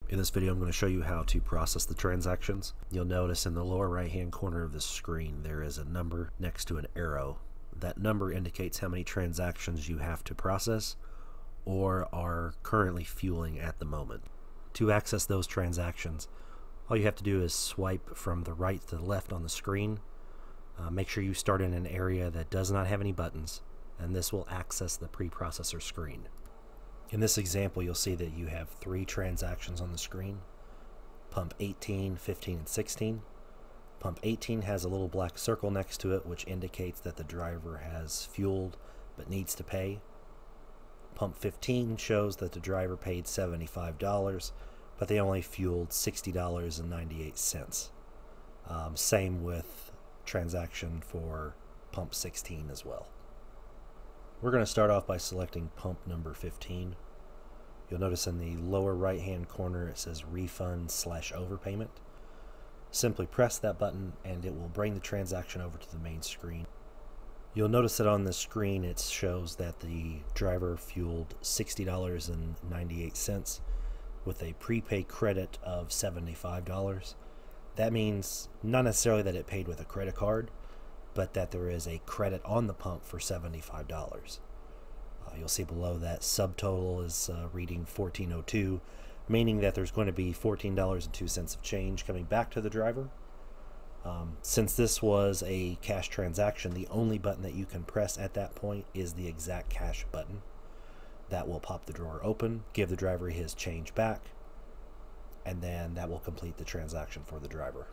In this video, I'm going to show you how to process the transactions. You'll notice in the lower right hand corner of the screen there is a number next to an arrow. That number indicates how many transactions you have to process or are currently fueling at the moment. To access those transactions, all you have to do is swipe from the right to the left on the screen. Make sure you start in an area that does not have any buttons, and this will access the preprocessor screen. In this example, you'll see that you have 3 transactions on the screen: pump 18, 15, and 16. Pump 18 has a little black circle next to it, which indicates that the driver has fueled but needs to pay. Pump 15 shows that the driver paid $75, but they only fueled $60.98. Same with transaction for pump 16 as well. We're going to start off by selecting pump number 15. You'll notice in the lower right hand corner it says refund/overpayment. Simply press that button and it will bring the transaction over to the main screen. You'll notice that on the screen it shows that the driver fueled $60.98 with a prepay credit of $75. That means not necessarily that it paid with a credit card, but that there is a credit on the pump for $75. You'll see below that subtotal is reading $14.02, meaning that there's going to be $14.02 of change coming back to the driver. Since this was a cash transaction, the only button that you can press at that point is the exact cash button. That will pop the drawer open, give the driver his change back, and then that will complete the transaction for the driver.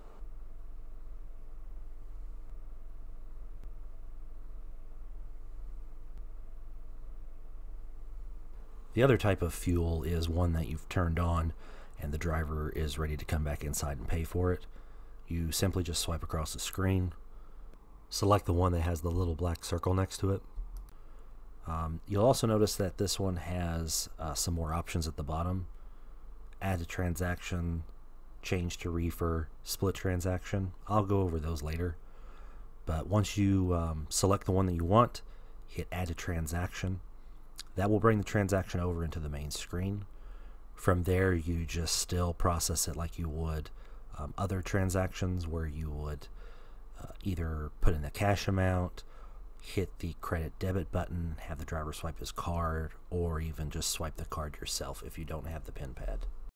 The other type of fuel is one that you've turned on and the driver is ready to come back inside and pay for it. You simply just swipe across the screen, select the one that has the little black circle next to it. You'll also notice that this one has some more options at the bottom: add to transaction, change to reefer, split transaction. I'll go over those later. But once you select the one that you want, hit add to transaction. That will bring the transaction over into the main screen. From there, you just still process it like you would other transactions, where you would either put in the cash amount, hit the credit debit button, have the driver swipe his card, or even just swipe the card yourself if you don't have the PIN pad.